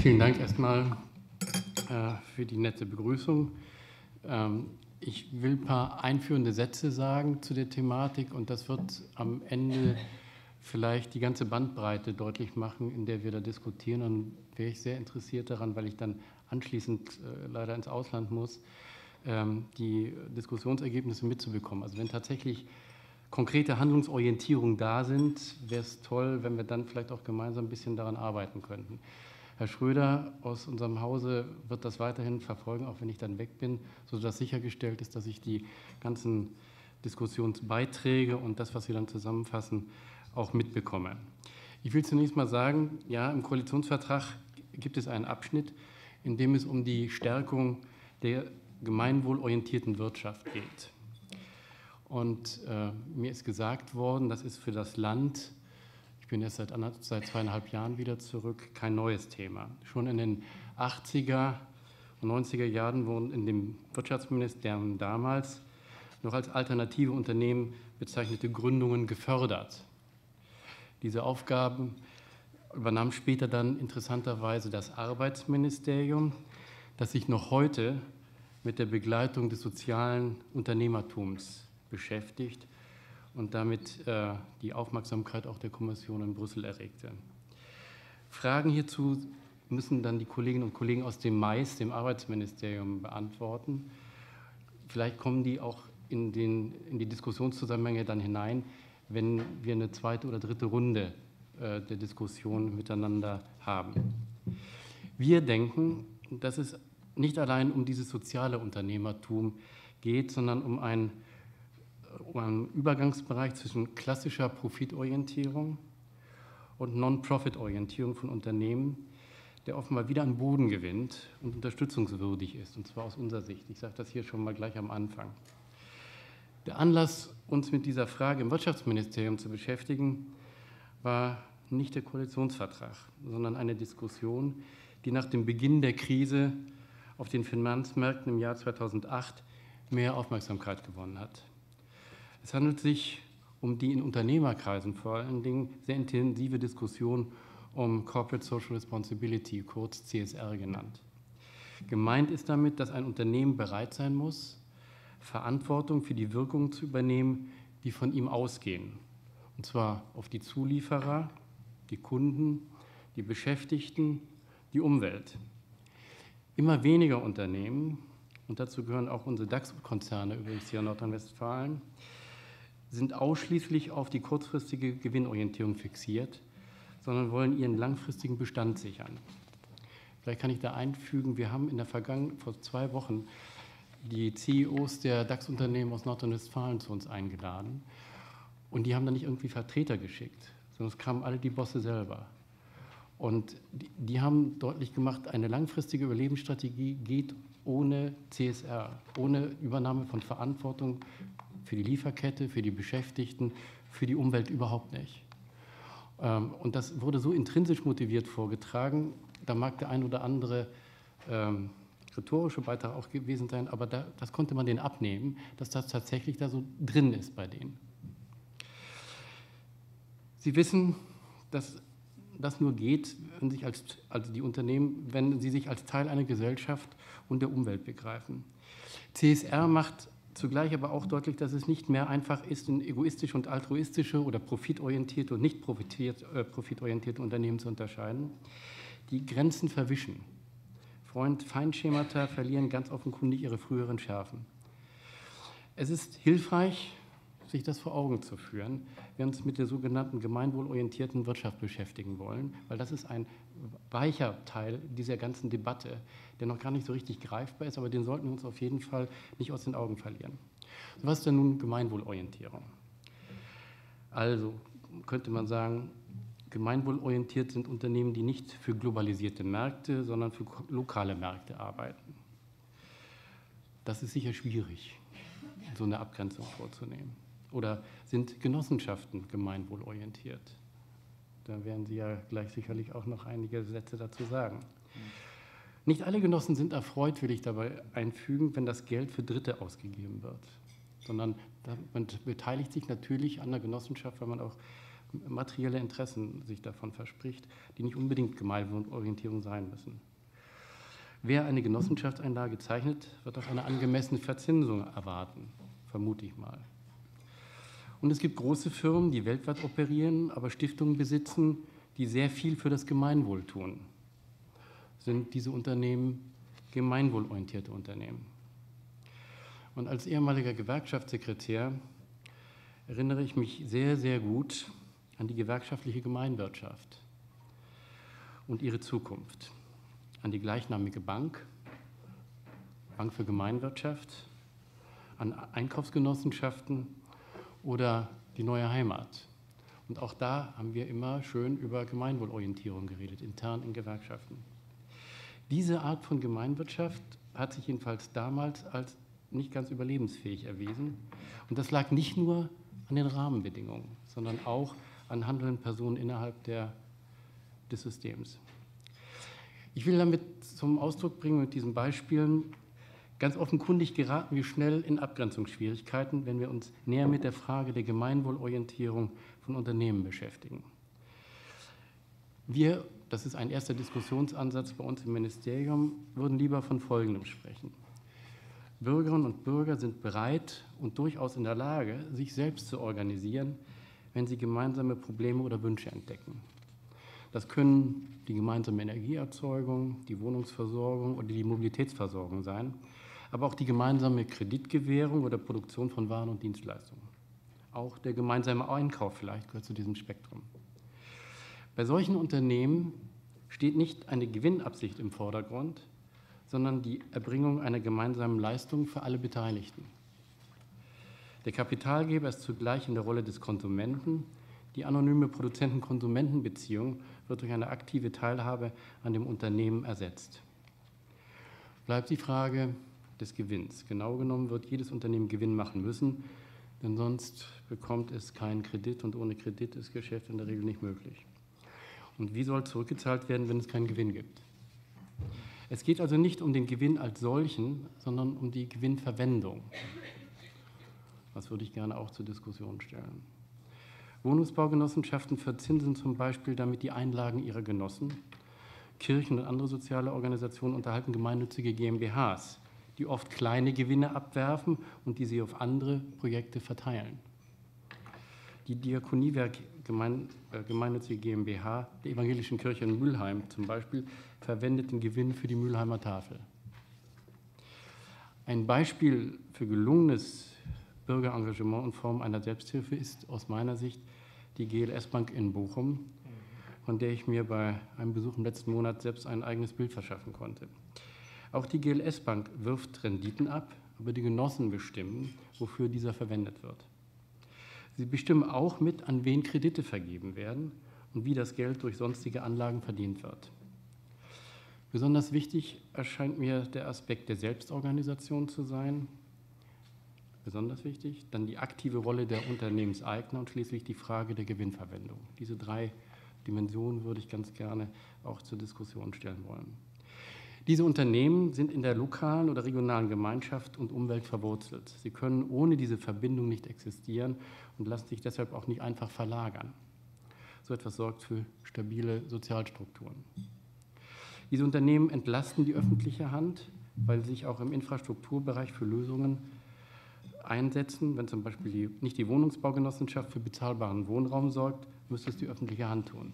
Vielen Dank erstmal für die nette Begrüßung. Ich will ein paar einführende Sätze sagen zu der Thematik und das wird am Ende vielleicht die ganze Bandbreite deutlich machen, in der wir da diskutieren. Und wäre ich sehr interessiert daran, weil ich dann anschließend leider ins Ausland muss, die Diskussionsergebnisse mitzubekommen. Also wenn tatsächlich konkrete Handlungsorientierungen da sind, wäre es toll, wenn wir dann vielleicht auch gemeinsam ein bisschen daran arbeiten könnten. Herr Schröder aus unserem Hause wird das weiterhin verfolgen, auch wenn ich dann weg bin, sodass sichergestellt ist, dass ich die ganzen Diskussionsbeiträge und das, was Sie dann zusammenfassen, auch mitbekomme. Ich will zunächst mal sagen, ja, im Koalitionsvertrag gibt es einen Abschnitt, in dem es um die Stärkung der gemeinwohlorientierten Wirtschaft geht. Und mir ist gesagt worden, das ist für das Land, ich bin erst seit 2,5 Jahren wieder zurück, kein neues Thema. Schon in den 80er und 90er Jahren wurden in dem Wirtschaftsministerium damals noch als alternative Unternehmen bezeichnete Gründungen gefördert. Diese Aufgaben übernahm später dann interessanterweise das Arbeitsministerium, das sich noch heute mit der Begleitung des sozialen Unternehmertums beschäftigt und damit die Aufmerksamkeit auch der Kommission in Brüssel erregte. Fragen hierzu müssen dann die Kolleginnen und Kollegen aus dem Mais, dem Arbeitsministerium, beantworten. Vielleicht kommen die auch in die Diskussionszusammenhänge dann hinein, wenn wir eine zweite oder dritte Runde der Diskussion miteinander haben. Wir denken, dass es nicht allein um dieses soziale Unternehmertum geht, sondern um einen Übergangsbereich zwischen klassischer Profitorientierung und Non-Profit-Orientierung von Unternehmen, der offenbar wieder an Boden gewinnt und unterstützungswürdig ist, und zwar aus unserer Sicht. Ich sage das hier schon mal gleich am Anfang. Der Anlass, uns mit dieser Frage im Wirtschaftsministerium zu beschäftigen, war nicht der Koalitionsvertrag, sondern eine Diskussion, die nach dem Beginn der Krise auf den Finanzmärkten im Jahr 2008 mehr Aufmerksamkeit gewonnen hat. Es handelt sich um die in Unternehmerkreisen vor allen Dingen sehr intensive Diskussion um Corporate Social Responsibility, kurz CSR genannt. Gemeint ist damit, dass ein Unternehmen bereit sein muss, Verantwortung für die Wirkungen zu übernehmen, die von ihm ausgehen. Und zwar auf die Zulieferer, die Kunden, die Beschäftigten, die Umwelt. Immer weniger Unternehmen, und dazu gehören auch unsere DAX-Konzerne übrigens hier in Nordrhein-Westfalen, sind ausschließlich auf die kurzfristige Gewinnorientierung fixiert, sondern wollen ihren langfristigen Bestand sichern. Vielleicht kann ich da einfügen, wir haben vor 2 Wochen die CEOs der DAX-Unternehmen aus Nordrhein-Westfalen zu uns eingeladen und die haben dann nicht irgendwie Vertreter geschickt, sondern es kamen alle die Bosse selber. Und die haben deutlich gemacht, eine langfristige Überlebensstrategie geht ohne CSR, ohne Übernahme von Verantwortung für die Lieferkette, für die Beschäftigten, für die Umwelt überhaupt nicht. Und das wurde so intrinsisch motiviert vorgetragen, da mag der ein oder andere rhetorische Beitrag auch gewesen sein, aber das konnte man denen abnehmen, dass das tatsächlich da so drin ist bei denen. Sie wissen, dass das nur geht, wenn sich die Unternehmen, wenn sie sich als Teil einer Gesellschaft und der Umwelt begreifen. CSR macht zugleich aber auch deutlich, dass es nicht mehr einfach ist, in egoistische und altruistische oder profitorientierte und nicht profitorientierte Unternehmen zu unterscheiden. Die Grenzen verwischen. Feinschemata verlieren ganz offenkundig ihre früheren Schärfen. Es ist hilfreich, sich das vor Augen zu führen, wenn wir uns mit der sogenannten gemeinwohlorientierten Wirtschaft beschäftigen wollen, weil das ist ein weicher Teil dieser ganzen Debatte, der noch gar nicht so richtig greifbar ist, aber den sollten wir uns auf jeden Fall nicht aus den Augen verlieren. Was ist denn nun Gemeinwohlorientierung? Also könnte man sagen, gemeinwohlorientiert sind Unternehmen, die nicht für globalisierte Märkte, sondern für lokale Märkte arbeiten. Das ist sicher schwierig, so eine Abgrenzung vorzunehmen. Oder sind Genossenschaften gemeinwohlorientiert? Da werden Sie ja gleich sicherlich auch noch einige Sätze dazu sagen. Nicht alle Genossen sind erfreut, will ich dabei einfügen, wenn das Geld für Dritte ausgegeben wird, sondern man beteiligt sich natürlich an der Genossenschaft, weil man auch materielle Interessen sich davon verspricht, die nicht unbedingt Gemeinwohlorientierung sein müssen. Wer eine Genossenschaftseinlage zeichnet, wird auch eine angemessene Verzinsung erwarten, vermute ich mal. Und es gibt große Firmen, die weltweit operieren, aber Stiftungen besitzen, die sehr viel für das Gemeinwohl tun. Sind diese Unternehmen gemeinwohlorientierte Unternehmen? Und als ehemaliger Gewerkschaftssekretär erinnere ich mich sehr, sehr gut an die gewerkschaftliche Gemeinwirtschaft und ihre Zukunft, an die gleichnamige Bank, Bank für Gemeinwirtschaft, an Einkaufsgenossenschaften oder die neue Heimat. Und auch da haben wir immer schön über Gemeinwohlorientierung geredet, intern in Gewerkschaften. Diese Art von Gemeinwirtschaft hat sich jedenfalls damals als nicht ganz überlebensfähig erwiesen. Und das lag nicht nur an den Rahmenbedingungen, sondern auch an handelnden Personen innerhalb des Systems. Ich will damit zum Ausdruck bringen mit diesen Beispielen, ganz offenkundig geraten wir schnell in Abgrenzungsschwierigkeiten, wenn wir uns näher mit der Frage der Gemeinwohlorientierung von Unternehmen beschäftigen. Wir, das ist ein erster Diskussionsansatz bei uns im Ministerium, würden lieber von Folgendem sprechen. Bürgerinnen und Bürger sind bereit und durchaus in der Lage, sich selbst zu organisieren, wenn sie gemeinsame Probleme oder Wünsche entdecken. Das können die gemeinsame Energieerzeugung, die Wohnungsversorgung oder die Mobilitätsversorgung sein, aber auch die gemeinsame Kreditgewährung oder Produktion von Waren und Dienstleistungen. Auch der gemeinsame Einkauf vielleicht gehört zu diesem Spektrum. Bei solchen Unternehmen steht nicht eine Gewinnabsicht im Vordergrund, sondern die Erbringung einer gemeinsamen Leistung für alle Beteiligten. Der Kapitalgeber ist zugleich in der Rolle des Konsumenten. Die anonyme Produzenten-Konsumenten-Beziehung wird durch eine aktive Teilhabe an dem Unternehmen ersetzt. Bleibt die Frage des Gewinns. Genau genommen wird jedes Unternehmen Gewinn machen müssen, denn sonst bekommt es keinen Kredit und ohne Kredit ist Geschäft in der Regel nicht möglich. Und wie soll zurückgezahlt werden, wenn es keinen Gewinn gibt? Es geht also nicht um den Gewinn als solchen, sondern um die Gewinnverwendung. Das würde ich gerne auch zur Diskussion stellen. Wohnungsbaugenossenschaften verzinsen zum Beispiel damit die Einlagen ihrer Genossen. Kirchen und andere soziale Organisationen unterhalten gemeinnützige GmbHs, die oft kleine Gewinne abwerfen und die sie auf andere Projekte verteilen. Die Diakoniewerk gemeinnützige GmbH der Evangelischen Kirche in Mülheim zum Beispiel verwendet den Gewinn für die Mülheimer Tafel. Ein Beispiel für gelungenes Bürgerengagement in Form einer Selbsthilfe ist aus meiner Sicht die GLS Bank in Bochum, von der ich mir bei einem Besuch im letzten Monat selbst ein eigenes Bild verschaffen konnte. Auch die GLS Bank wirft Renditen ab, aber die Genossen bestimmen, wofür dieser verwendet wird. Sie bestimmen auch mit, an wen Kredite vergeben werden und wie das Geld durch sonstige Anlagen verdient wird. Besonders wichtig erscheint mir der Aspekt der Selbstorganisation zu sein. Besonders wichtig, dann die aktive Rolle der Unternehmenseigner und schließlich die Frage der Gewinnverwendung. Diese drei Dimensionen würde ich ganz gerne auch zur Diskussion stellen wollen. Diese Unternehmen sind in der lokalen oder regionalen Gemeinschaft und Umwelt verwurzelt. Sie können ohne diese Verbindung nicht existieren und lassen sich deshalb auch nicht einfach verlagern. So etwas sorgt für stabile Sozialstrukturen. Diese Unternehmen entlasten die öffentliche Hand, weil sie sich auch im Infrastrukturbereich für Lösungen einsetzen. Wenn zum Beispiel nicht die Wohnungsbaugenossenschaft für bezahlbaren Wohnraum sorgt, müsste es die öffentliche Hand tun.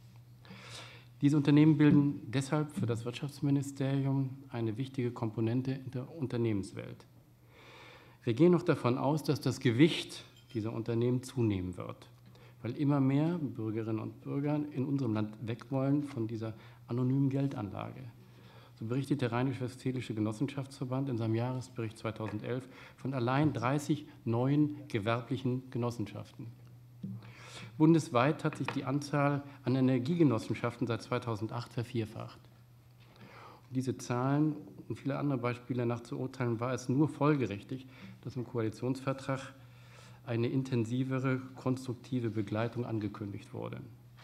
Diese Unternehmen bilden deshalb für das Wirtschaftsministerium eine wichtige Komponente in der Unternehmenswelt. Wir gehen noch davon aus, dass das Gewicht dieser Unternehmen zunehmen wird, weil immer mehr Bürgerinnen und Bürger in unserem Land weg wollen von dieser anonymen Geldanlage. So berichtet der Rheinisch-Westfälische Genossenschaftsverband in seinem Jahresbericht 2011 von allein 30 neuen gewerblichen Genossenschaften. Bundesweit hat sich die Anzahl an Energiegenossenschaften seit 2008 vervierfacht. Und diese Zahlen und viele andere Beispiele nach zu urteilen, war es nur folgerichtig, dass im Koalitionsvertrag eine intensivere, konstruktive Begleitung angekündigt wurde.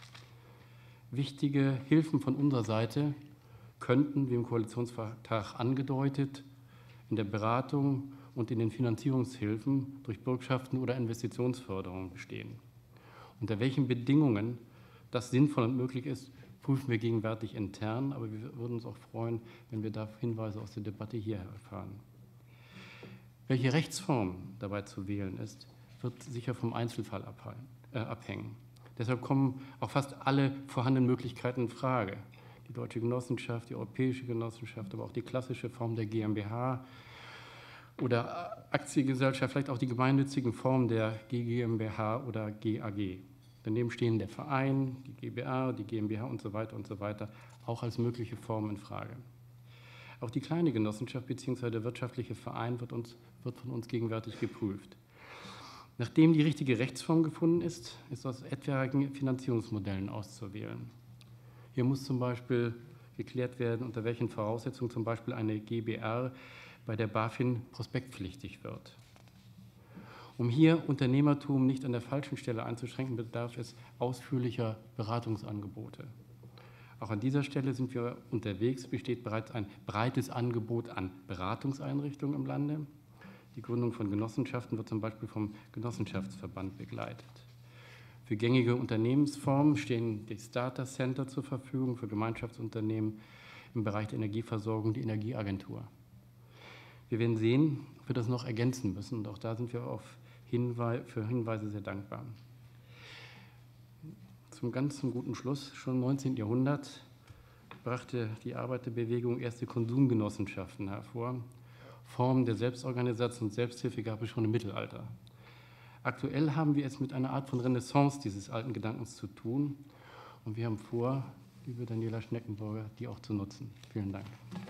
Wichtige Hilfen von unserer Seite könnten, wie im Koalitionsvertrag angedeutet, in der Beratung und in den Finanzierungshilfen durch Bürgschaften oder Investitionsförderung bestehen. Unter welchen Bedingungen das sinnvoll und möglich ist, prüfen wir gegenwärtig intern, aber wir würden uns auch freuen, wenn wir da Hinweise aus der Debatte hier erfahren. Welche Rechtsform dabei zu wählen ist, wird sicher vom Einzelfall abhängen. Deshalb kommen auch fast alle vorhandenen Möglichkeiten in Frage. Die Deutsche Genossenschaft, die Europäische Genossenschaft, aber auch die klassische Form der GmbH oder Aktiengesellschaft, vielleicht auch die gemeinnützigen Formen der GmbH oder GAG. Daneben stehen der Verein, die GbR, die GmbH und so weiter, auch als mögliche Formen in Frage. Auch die kleine Genossenschaft bzw. der wirtschaftliche Verein wird von uns gegenwärtig geprüft. Nachdem die richtige Rechtsform gefunden ist, ist aus etwaigen Finanzierungsmodellen auszuwählen. Hier muss zum Beispiel geklärt werden, unter welchen Voraussetzungen zum Beispiel eine GbR bei der BaFin prospektpflichtig wird. Um hier Unternehmertum nicht an der falschen Stelle einzuschränken, bedarf es ausführlicher Beratungsangebote. Auch an dieser Stelle sind wir unterwegs, besteht bereits ein breites Angebot an Beratungseinrichtungen im Lande. Die Gründung von Genossenschaften wird zum Beispiel vom Genossenschaftsverband begleitet. Für gängige Unternehmensformen stehen die Starter Center zur Verfügung, für Gemeinschaftsunternehmen im Bereich der Energieversorgung die Energieagentur. Wir werden sehen, ob wir das noch ergänzen müssen, und auch da sind wir für Hinweise sehr dankbar. Zum guten Schluss, schon im 19. Jahrhundert brachte die Arbeiterbewegung erste Konsumgenossenschaften hervor. Formen der Selbstorganisation und Selbsthilfe gab es schon im Mittelalter. Aktuell haben wir es mit einer Art von Renaissance dieses alten Gedankens zu tun, und wir haben vor, liebe Daniela Schneckenburger, die auch zu nutzen. Vielen Dank.